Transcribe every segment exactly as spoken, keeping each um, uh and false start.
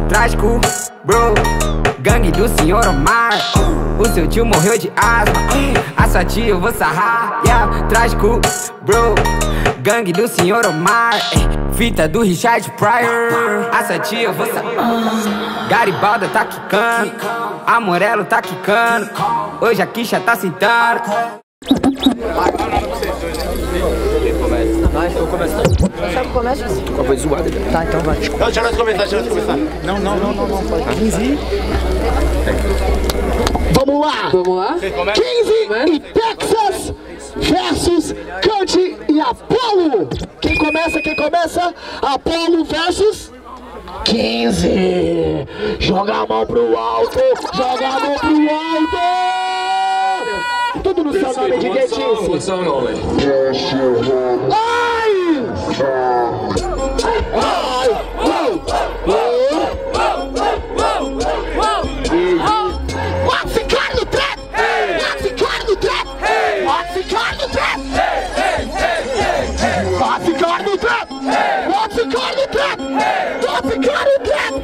trágico, bro. Gangue do senhor Omar. O seu tio morreu de asma. A sua tia eu vou sarrar. Yeah, trágico, bro. Gangue do senhor Omar. Fita do Richard Pryor. A sua tia eu vou sarrar. Garibalda tá quicando. Amorelo tá quicando. Hoje a quicha tá sentando. Vai, eu começo. Sabe o começo? Qual foi zoada? Tá, então vai. Não, deixa nós começar, deixa nós começar. Não, não, não, não, não. quinze. Vamos lá! Vamos lá? quinze e Texas versus Kant e Apollo. Quem começa? Quem começa? Apollo versus quinze. Joga a mão pro alto, joga a mão pro alto. Tudo no seu nome de Gatinho. Ai! Ai! Pode ficar no trap! Pode ficar no trap! Pode ficar no trap! Pode ficar no trap! Pode ficar no trap! Pode ficar no trap!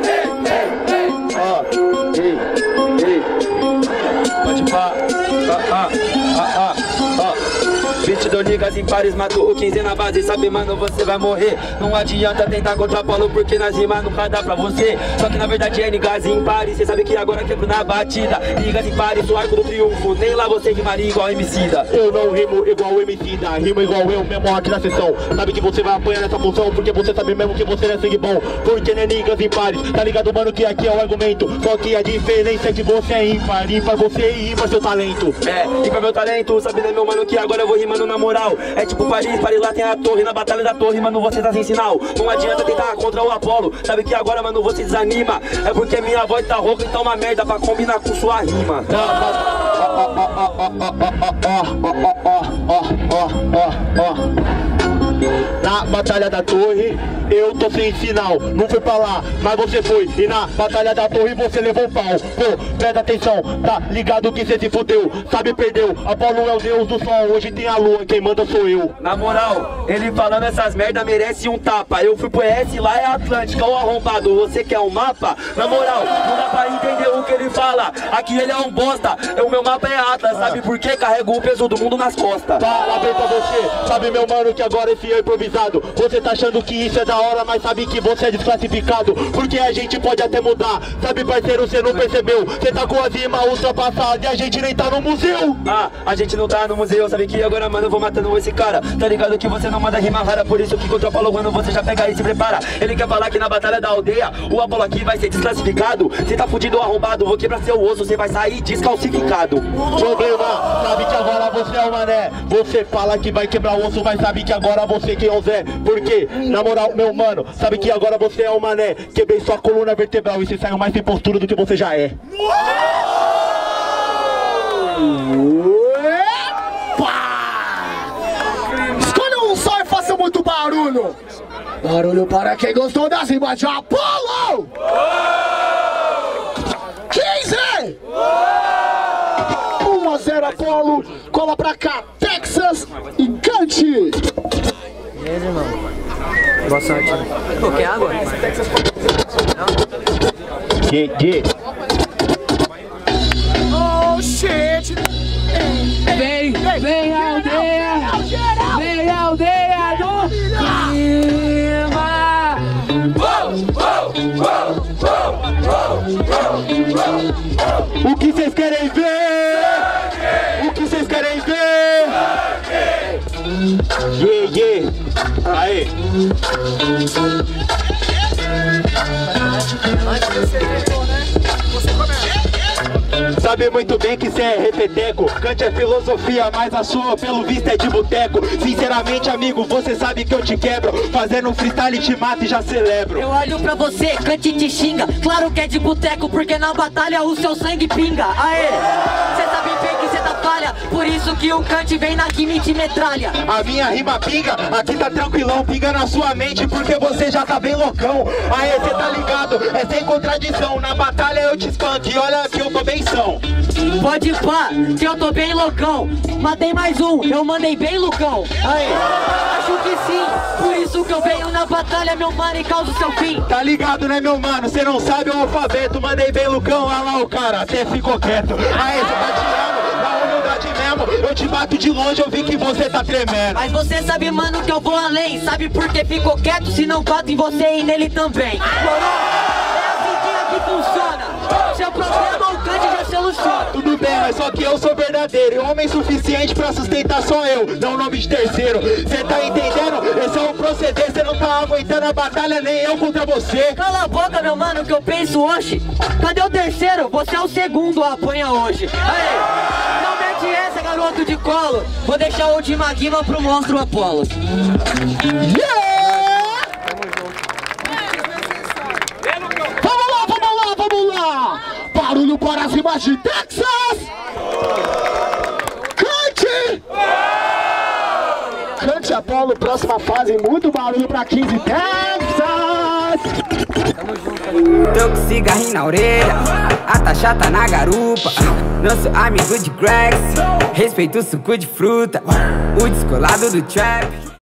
Ó, ei, ei. Pode pá, ah, ah, ah, ó. vinte e dois ligas impares, matou o quinze na base. Sabe, mano, você vai morrer. Não adianta tentar contra o Apollo, porque nas rimas nunca dá pra você. Só que na verdade é ligas impares. Cê sabe que agora quebro na batida. Ligas impares, o arco do triunfo. Nem lá você rimaria igual Emicida. Eu não rimo igual o Emicida, rimo igual eu mesmo aqui na sessão. Sabe que você vai apanhar nessa função, porque você sabe mesmo que você não é sangue bom. Porque nem ligas impares, tá ligado, mano, que aqui é o argumento. Só que a diferença é que você é ímpar, ímpar você e ímpar seu talento. É, ímpar meu talento, sabe, né, meu mano, que agora eu vou rimando na moral. É tipo Paris, Paris lá tem a torre, na batalha da torre, mano, você tá sem sinal. Não adianta tentar contra o Apollo, sabe que agora, mano, você desanima. É porque minha voz tá rouca, então uma merda pra combinar com sua rima. Na batalha da torre, eu tô sem sinal. Não fui pra lá, mas você foi. E na batalha da torre você levou pau. Pô, presta atenção, tá ligado que cê se fudeu. Sabe, perdeu, Apollo é o deus do sol. Hoje tem a lua, quem manda sou eu. Na moral, ele falando essas merda merece um tapa. Eu fui pro E S, lá é Atlântica, o arrombado. Você quer um mapa? Na moral, não dá pra entender o que ele fala. Aqui ele é um bosta, o meu mapa é Atlas. Sabe por quê? Carrego o peso do mundo nas costas. Fala bem pra você, sabe, meu mano, que agora esse é improvisado. Você tá achando que isso é da hora, mas sabe que você é desclassificado. Porque a gente pode até mudar. Sabe, parceiro, você não percebeu. Você tá com as rimas ultrapassadas e a gente nem tá no museu. Ah, a gente não tá no museu. Sabe que agora, mano, eu vou matando esse cara. Tá ligado que você não manda rima rara. Por isso que contra o Apollo, quando você já pega e se prepara. Ele quer falar que na batalha da aldeia o Apollo aqui vai ser desclassificado. Você tá fudido ou arrombado, vou quebrar seu osso. Você vai sair descalcificado. Problema, sabe que agora você é o mané. Você fala que vai quebrar o osso, mas sabe que agora você quem é o Zé. Porque, na moral, meu mano, sabe que agora você é o mané. Quebrei sua coluna vertebral e você saiu mais sem postura do que você já é. Escolha um só e faça muito barulho. Barulho para quem gostou das rimas de Apollo. quinze! um a zero Apollo, cola pra cá, Texas e Kant. Beleza, irmão. Boa sorte. Pô, quer água? Yeah, yeah. Oh, shit! Vem, vem aldeia! Vem aldeia do Clima! O que vocês querem ver? O que vocês querem ver? Yeah, yeah. Aê. Sabe muito bem que cê é repeteco. Kant é filosofia, mas a sua pelo visto é de boteco. Sinceramente, amigo, você sabe que eu te quebro. Fazendo um freestyle te mato e já celebro. Eu olho pra você, Kant te xinga. Claro que é de boteco, porque na batalha o seu sangue pinga. Aê, cê sabe bem que cê tá atrapalha. Por isso que o Kant vem na rima e te metralha. A minha rima pinga, aqui tá tranquilão. Pinga na sua mente porque você já tá bem loucão. Aê, cê tá ligado, é sem contradição. Na batalha eu te espanco e olha que eu tô bem são. Pode pá, que eu tô bem loucão. Matei mais um, eu mandei bem Lucão. Aí, Acho que sim, por isso que eu venho na batalha, meu mano, e causo seu fim. tá ligado né meu mano, cê não sabe o alfabeto. Mandei bem Lucão, olha lá o cara, até ficou quieto. Aê, cê tá tirando da humildade mesmo. Eu te bato de longe, eu vi que você tá tremendo. Mas você sabe, mano, que eu vou além. Sabe por que ficou quieto? Se não bato em você e nele também. Morou? É assim que aqui funciona. Seu problema o Kant já soluciona. Tudo bem, mas só que eu sou verdadeiro e homem suficiente pra sustentar só eu, não nome de terceiro. Cê tá entendendo? Esse é o proceder, cê não tá aguentando a batalha, nem eu contra você. Cala a boca, meu mano, que eu penso hoje. Cadê o terceiro? Você é o segundo a apanha hoje. Aí, não mete essa, garoto de colo. Vou deixar a última rima pro monstro Apolo. Yeah! Vamos lá, vamos lá, vamos lá! Barulho para as rimas de Texas! Cante! Cante Apolo, próxima fase, muito barulho pra quinze Texas! Tô com cigarrinho na orelha, a taxa tá na garupa. Não sou amigo de Grex, respeito o suco de fruta, o descolado do trap.